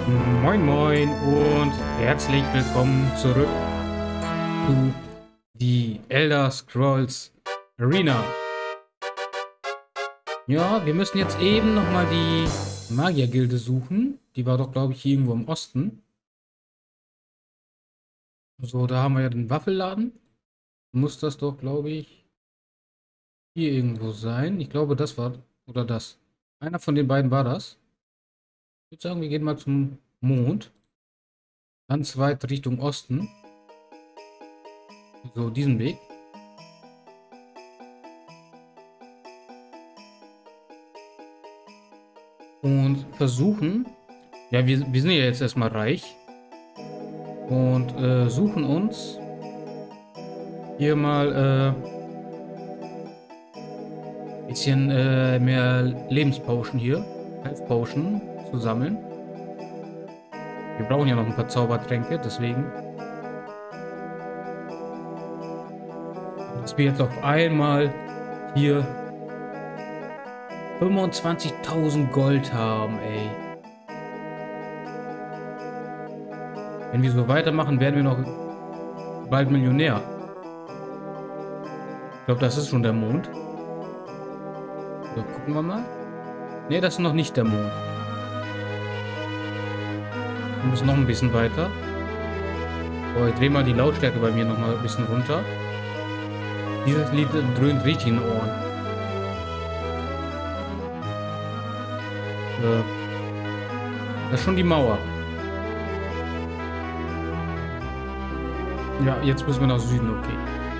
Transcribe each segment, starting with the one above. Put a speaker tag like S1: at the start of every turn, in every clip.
S1: Moin Moin und herzlich willkommen zurück zu die Elder Scrolls Arena. Ja, wir müssen jetzt eben nochmal die Magiergilde suchen. Die war doch, glaube ich, hier irgendwo im Osten. So, da haben wir ja den Waffelladen. Muss das doch, glaube ich, hier irgendwo sein. Ich glaube, das war, oder das. Einer von den beiden war das. Ich würde sagen, wir gehen mal zum Mond. Ganz weit Richtung Osten. So, diesen Weg. Und versuchen, ja, wir sind ja jetzt erstmal reich und suchen uns hier mal bisschen mehr Lebenspotion hier, Health Potion zu sammeln. Wir brauchen ja noch ein paar Zaubertränke, deswegen, dass wir jetzt auf einmal hier 25.000 Gold haben, ey. Wenn wir so weitermachen, werden wir noch bald Millionär. Ich glaube, das ist schon der Mond. So, gucken wir mal. Ne, das ist noch nicht der Mond. Wir müssen noch ein bisschen weiter. So, ich drehe mal die Lautstärke bei mir noch mal ein bisschen runter. Dieses Lied dröhnt richtig in den Ohren. Das ist schon die Mauer. Ja, jetzt müssen wir nach Süden, okay.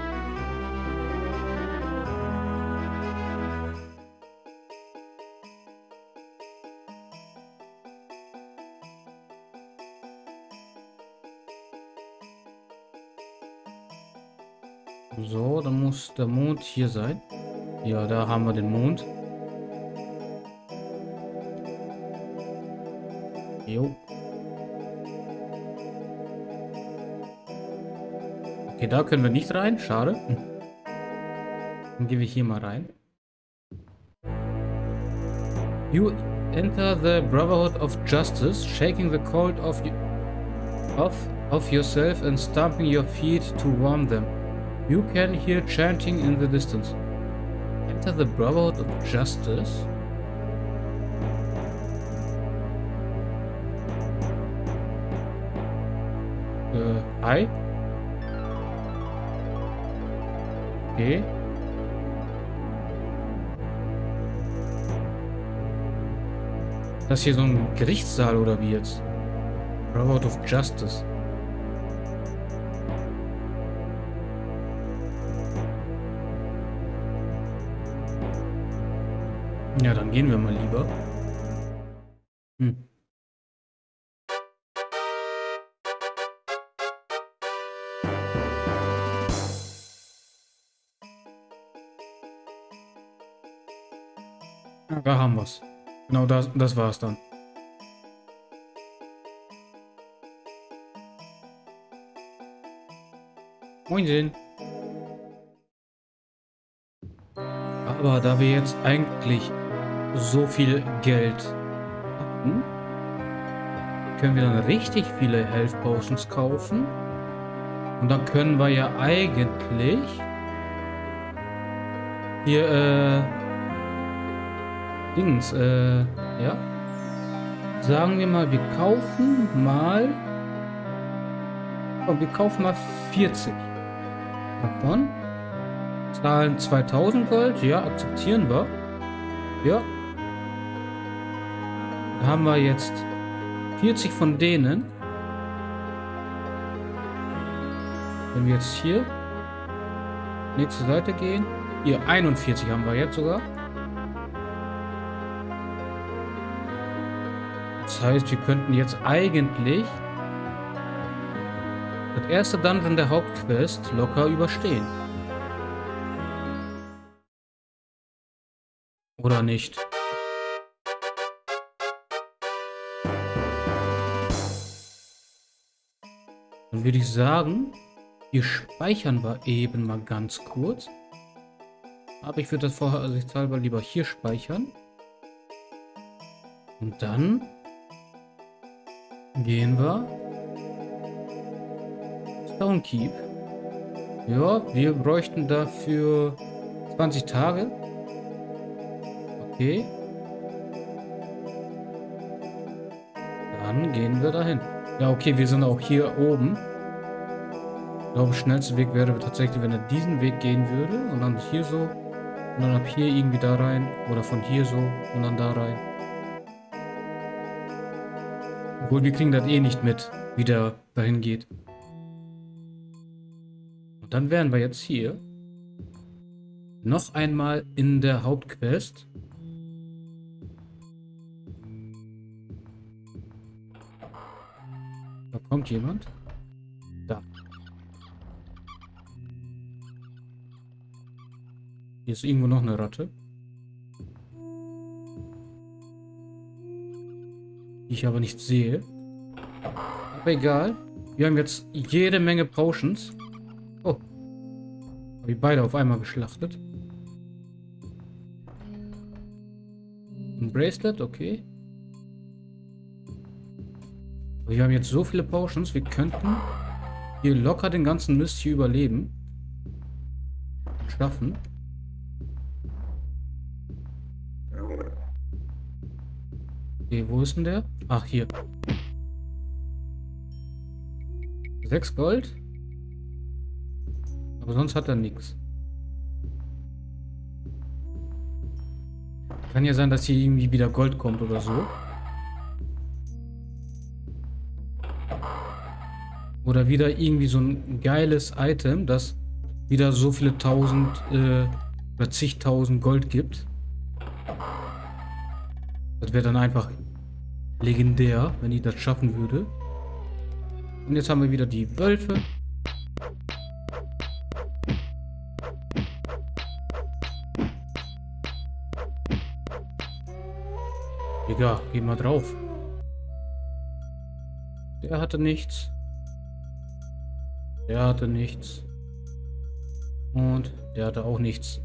S1: So, dann muss der Mond hier sein. Ja, da haben wir den Mond. Jo. Okay, da können wir nicht rein. Schade. Dann gehen wir hier mal rein. You enter the Brotherhood of Justice, shaking the cold off yourself and stamping your feet to warm them. You can hear chanting in the distance. Enter the Brotherhood of Justice? Hi? Okay. Ist das hier so ein Gerichtssaal oder wie jetzt? Brotherhood of Justice. Ja, dann gehen wir mal lieber. Ja, da haben wir es. Genau das war es dann. Moinsen. Aber da wir jetzt eigentlich so viel Geld haben, können wir dann richtig viele Health Potions kaufen. Und dann können wir ja eigentlich hier, ja. Sagen wir mal, wir kaufen mal 40 davon. Zahlen 2000 Gold, ja, akzeptieren wir. Ja. Dann haben wir jetzt 40 von denen. Wenn wir jetzt hier nächste Seite gehen. Hier 41 haben wir jetzt sogar. Das heißt, wir könnten jetzt eigentlich das erste Dungeon der Hauptquest locker überstehen. Oder nicht? Dann würde ich sagen, hier speichern wir eben mal ganz kurz. Aber ich würde das vorsichtshalber lieber hier speichern. Und dann Gehen wir. Stonekeep. Ja, wir bräuchten dafür 20 Tage. Okay. Dann gehen wir dahin. Ja, okay, wir sind auch hier oben. Ich glaube, der schnellste Weg wäre tatsächlich, wenn er diesen Weg gehen würde. Und dann hier so. Und dann ab hier irgendwie da rein. Oder von hier so. Und dann da rein. Obwohl, wir kriegen das eh nicht mit, wie der dahin geht. Und dann wären wir jetzt hier. Noch einmal in der Hauptquest. Da kommt jemand. Da. Hier ist irgendwo noch eine Ratte. Die ich aber nicht sehe. Aber egal. Wir haben jetzt jede Menge Potions. Oh. Habe ich beide auf einmal geschlachtet. Ein Bracelet, okay. Wir haben jetzt so viele Potions, wir könnten hier locker den ganzen Mist hier überleben. Schaffen. Okay, wo ist denn der? Ach, hier. 6 Gold. Aber sonst hat er nichts. Kann ja sein, dass hier irgendwie wieder Gold kommt oder so. Oder wieder irgendwie so ein geiles Item, das wieder so viele tausend oder zigtausend Gold gibt. Das wäre dann einfach legendär, wenn ich das schaffen würde. Und jetzt haben wir wieder die Wölfe. Egal, geh mal drauf. Der hatte nichts. Der hatte nichts. Und der hatte auch nichts.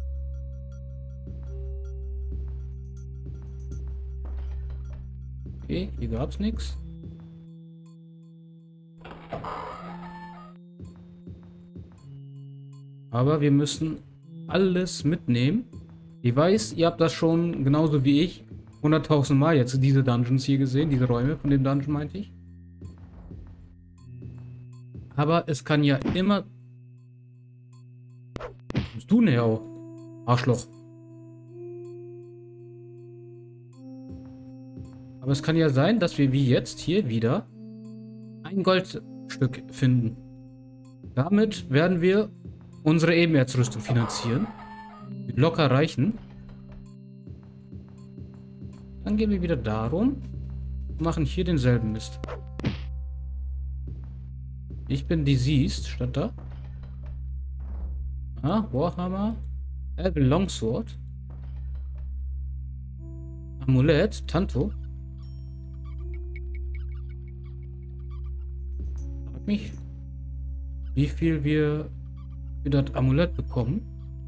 S1: Okay, hier gab es nichts. Aber wir müssen alles mitnehmen. Ich weiß, ihr habt das schon genauso wie ich 100.000 Mal jetzt diese Dungeons hier gesehen, diese Räume von dem Dungeon meinte ich. Aber es kann ja immer... Was bist du denn, auch? Arschloch. Aber es kann ja sein, dass wir wie jetzt hier wieder ein Goldstück finden. Damit werden wir unsere Ebenerzrüstung finanzieren. Wird locker reichen. Dann gehen wir wieder darum und machen hier denselben Mist. Ich bin diseased, stand da. Ah, Warhammer. Elven Longsword. Amulett, Tanto. Frag mich, wie viel wir für das Amulett bekommen.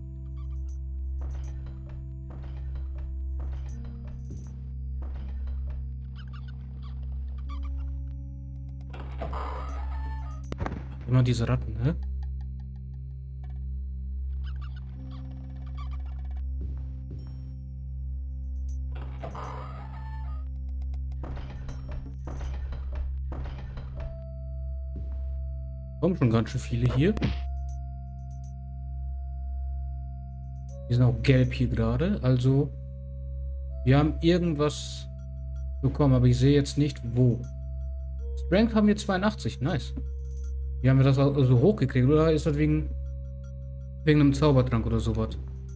S1: Immer diese Ratten, ne? Kommen schon ganz schön viele hier. Die sind auch gelb hier gerade. Also, wir haben irgendwas bekommen, aber ich sehe jetzt nicht wo. Strength haben wir 82, nice. Wie haben wir das also hochgekriegt? Oder ist das wegen einem Zaubertrank oder sowas?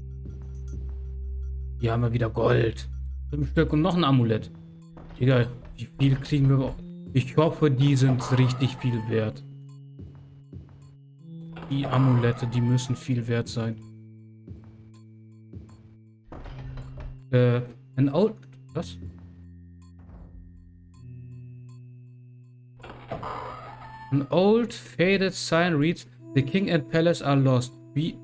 S1: Hier haben wir wieder Gold. 5 Stück und noch ein Amulett. Egal, wie viel kriegen wir? Ich hoffe, die sind richtig viel wert. Die Amulette, die müssen viel wert sein. Ein Old... Was? An old faded sign reads, the king and palace are lost. Wie?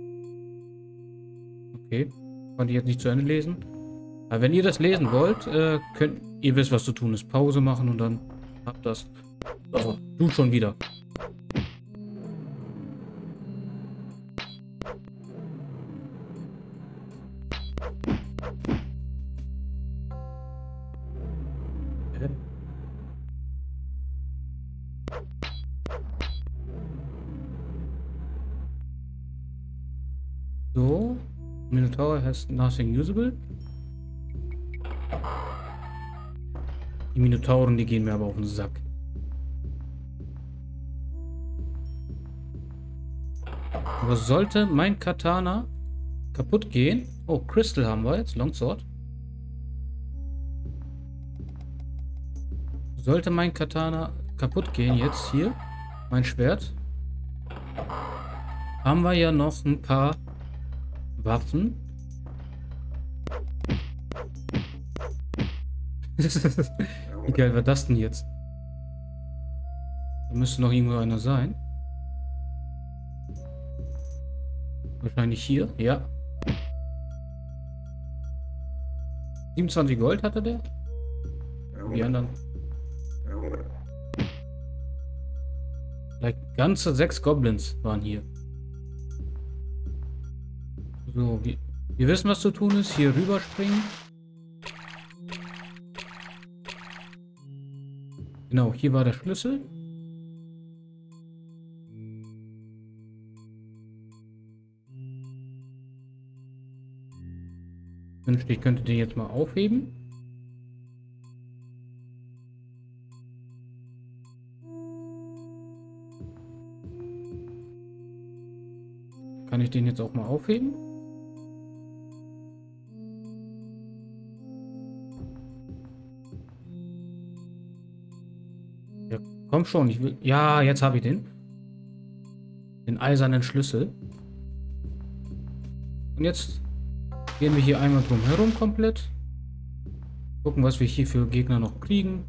S1: Okay, konnte ich jetzt nicht zu Ende lesen. Aber wenn ihr das lesen wollt, könnt ihr wisst, was zu tun ist. Pause machen und dann Hab das. Oh, du schon wieder. So. Minotaur has nothing usable. Die Minotauren, die gehen mir aber auf den Sack. Aber sollte mein Katana kaputt gehen... Oh, Crystal haben wir jetzt. Longsword. Sollte mein Katana kaputt gehen jetzt hier, mein Schwert, haben wir ja noch ein paar Waffen. Wie geil war das denn jetzt? Da müsste noch irgendwo einer sein. Wahrscheinlich hier, ja. 27 Gold hatte der. Die anderen. Like ganze 6 Goblins waren hier. So, wir wissen, was zu tun ist. Hier rüberspringen. Genau, hier war der Schlüssel. wünschte, ich könnte den jetzt mal aufheben. Kann ich den jetzt auch mal aufheben? Ja, komm schon, ich will... Ja, jetzt habe ich den. Den eisernen Schlüssel. Und jetzt gehen wir hier einmal drum herum komplett. Gucken, was wir hier für Gegner noch kriegen.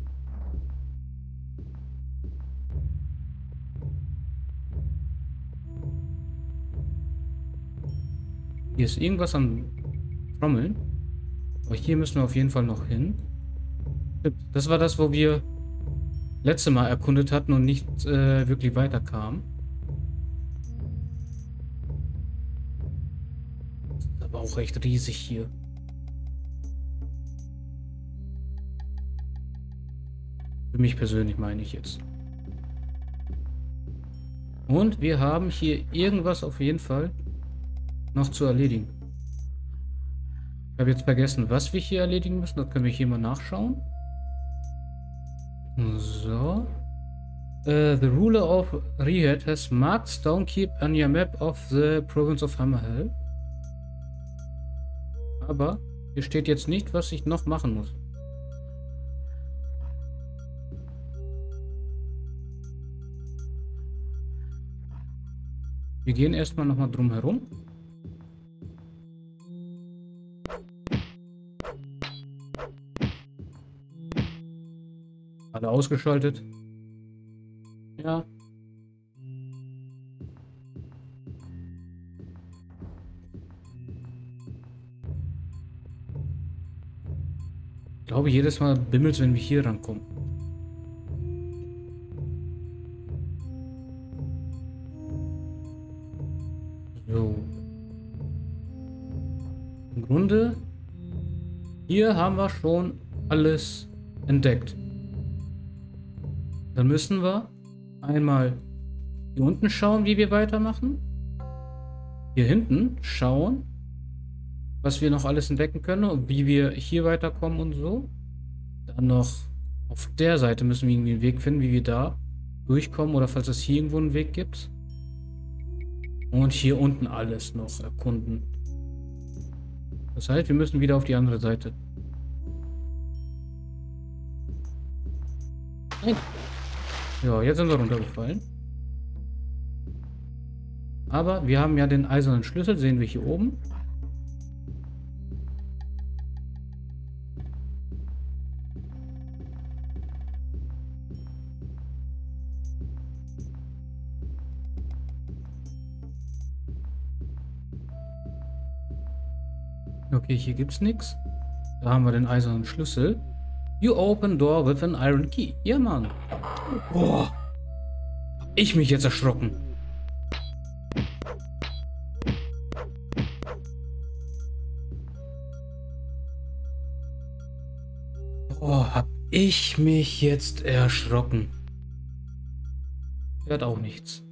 S1: Hier ist irgendwas am Trommeln. Aber hier müssen wir auf jeden Fall noch hin. Das war das, wo wir letzte Mal erkundet hatten und nicht wirklich weiterkamen. Das ist aber auch recht riesig hier. Für mich persönlich meine ich jetzt. Und wir haben hier irgendwas auf jeden Fall noch zu erledigen. Ich habe jetzt vergessen, was wir hier erledigen müssen. Das können wir hier mal nachschauen. So. The ruler of Riyadh has marked Stonekeep on your map of the province of Hammerhell. Aber hier steht jetzt nicht, was ich noch machen muss. Wir gehen erstmal nochmal drum herum. Alle ausgeschaltet. Ja. Ich glaube, jedes Mal bimmelt es, wenn wir hier rankommen. So. Im Grunde, hier haben wir schon alles entdeckt. Dann müssen wir einmal hier unten schauen, wie wir weitermachen. Hier hinten schauen, was wir noch alles entdecken können und wie wir hier weiterkommen und so. Dann noch auf der Seite müssen wir irgendwie einen Weg finden, wie wir da durchkommen oder falls es hier irgendwo einen Weg gibt. Und hier unten alles noch erkunden. Das heißt, wir müssen wieder auf die andere Seite. Nein. Ja, jetzt sind wir runtergefallen. Aber wir haben ja den eisernen Schlüssel, sehen wir hier oben. Okay, hier gibt es nichts. Da haben wir den eisernen Schlüssel. You open door with an iron key. Ja, Mann. Boah. Hab ich mich jetzt erschrocken. Boah, hab ich mich jetzt erschrocken. Der hat auch nichts.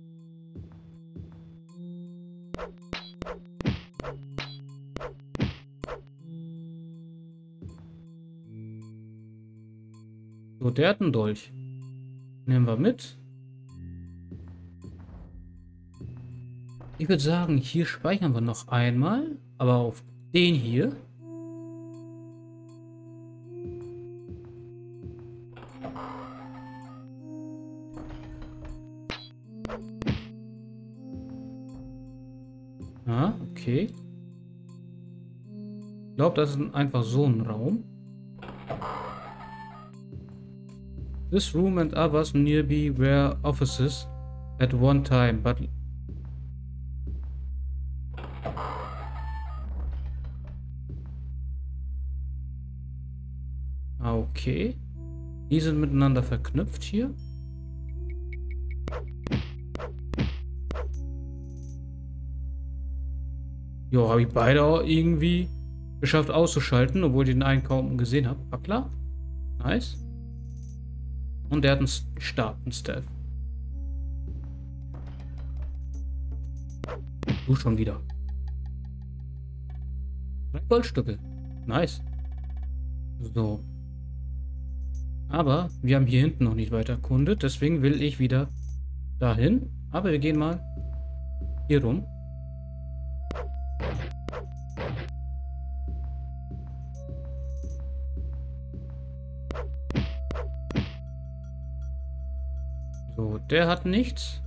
S1: So, der hat einen Dolch. Nehmen wir mit. Ich würde sagen, hier speichern wir noch einmal, aber auf den hier. Ah, okay. Ich glaube, das ist einfach so ein Raum. This room and others nearby were offices at one time, but okay. Die sind miteinander verknüpft hier. Jo, habe ich beide auch irgendwie geschafft auszuschalten, obwohl ich den einen kaum gesehen habe. War klar? Nice. Und der hat einen Stab, einen Staff. Du schon wieder. 3 Goldstücke. Nice. So. Aber wir haben hier hinten noch nicht weiter erkundet, deswegen will ich wieder dahin. Aber wir gehen mal hier rum. So, der hat nichts.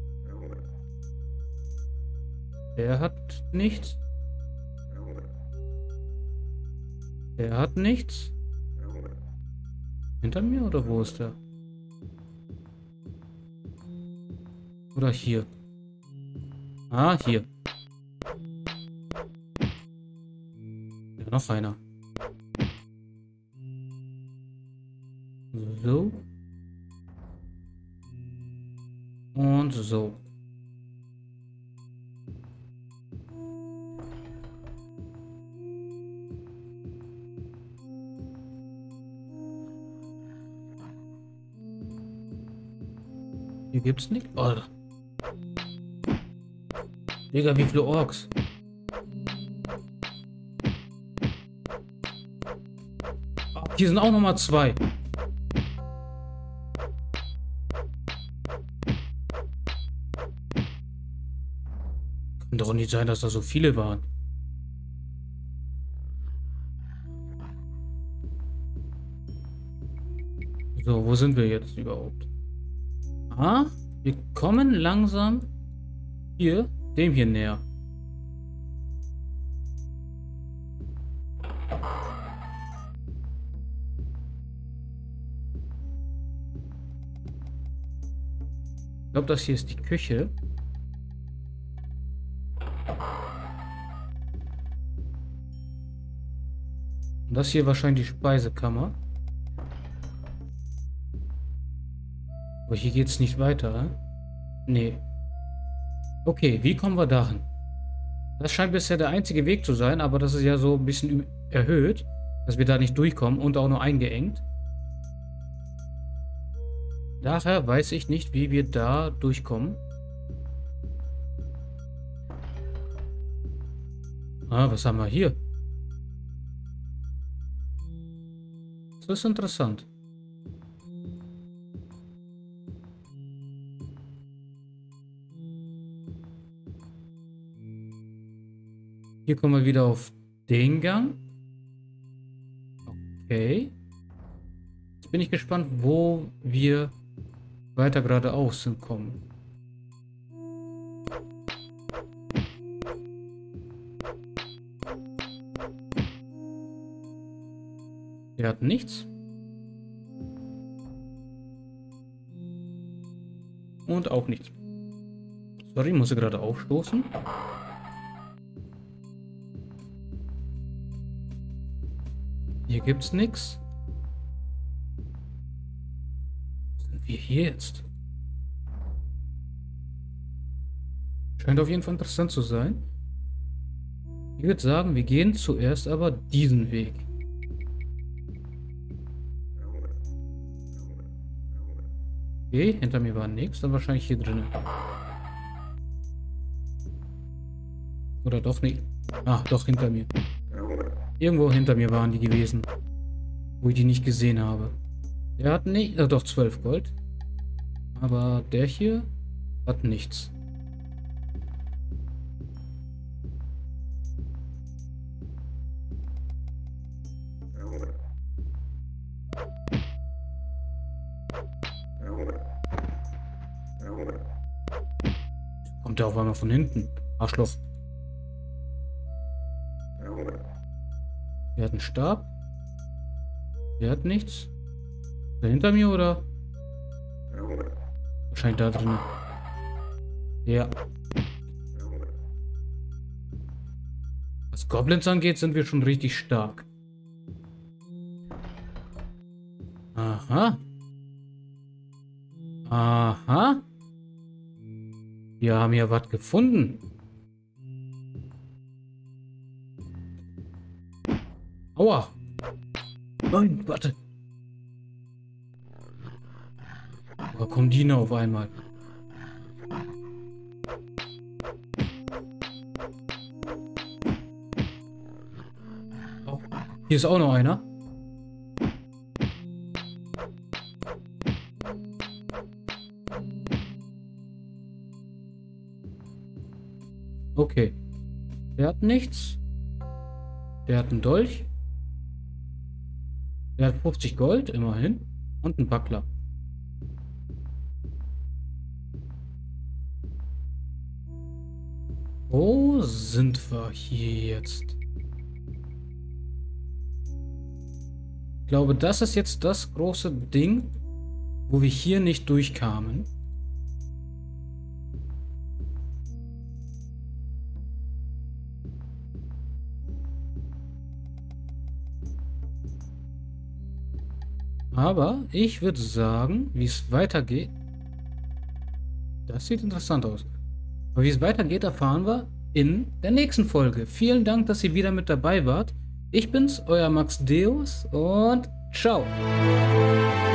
S1: Der hat nichts. Der hat nichts. Hinter mir oder wo ist der? Oder hier? Ah, hier. Ja, noch einer. So. Und so. Hier gibt's nichts. Oh. Digga, wie viele Orks? Oh, hier sind auch noch mal 2. Kann doch nicht sein, dass da so viele waren. So, wo sind wir jetzt überhaupt? Ah, wir kommen langsam hier, dem hier näher. Ich glaube, das hier ist die Küche. Und das hier wahrscheinlich die Speisekammer. Aber hier geht es nicht weiter, ne? Nee. Okay, wie kommen wir dahin? Das scheint bisher der einzige Weg zu sein, aber das ist ja so ein bisschen erhöht, dass wir da nicht durchkommen und auch nur eingeengt. Daher weiß ich nicht, wie wir da durchkommen. Ah, was haben wir hier? Das ist interessant. Hier kommen wir wieder auf den Gang. Okay. Jetzt bin ich gespannt, wo wir weiter geradeaus hinkommen. Der hat nichts. Und auch nichts. Sorry, muss ich gerade aufstoßen. Hier gibt's nichts. wir hier jetzt? Scheint auf jeden Fall interessant zu sein. Ich würde sagen, wir gehen zuerst aber diesen Weg. Okay, hinter mir war nichts, dann wahrscheinlich hier drinnen. Oder doch nicht. Ah, doch hinter mir. Irgendwo hinter mir waren die gewesen, wo ich die nicht gesehen habe. Der hat nicht, doch 12 Gold. Aber der hier hat nichts. Kommt der auf einmal von hinten. Arschloch. Der hat einen Stab. Der hat nichts. Ist der hinter mir oder? Wahrscheinlich da drin. Ja. Was Goblins angeht, sind wir schon richtig stark. Aha. Aha. Wir haben ja was gefunden. Aua. Nein, warte. Woher kommen die noch auf einmal? Oh, hier ist auch noch einer. Okay. Der hat nichts. Der hat einen Dolch. Der hat 50 Gold, immerhin. Und einen Buckler. Wo sind wir hier jetzt? Ich glaube, das ist jetzt das große Ding, wo wir hier nicht durchkamen. Aber ich würde sagen, wie es weitergeht. Das sieht interessant aus. Aber wie es weitergeht, erfahren wir in der nächsten Folge. Vielen Dank, dass ihr wieder mit dabei wart. Ich bin's, euer Max Deus und ciao.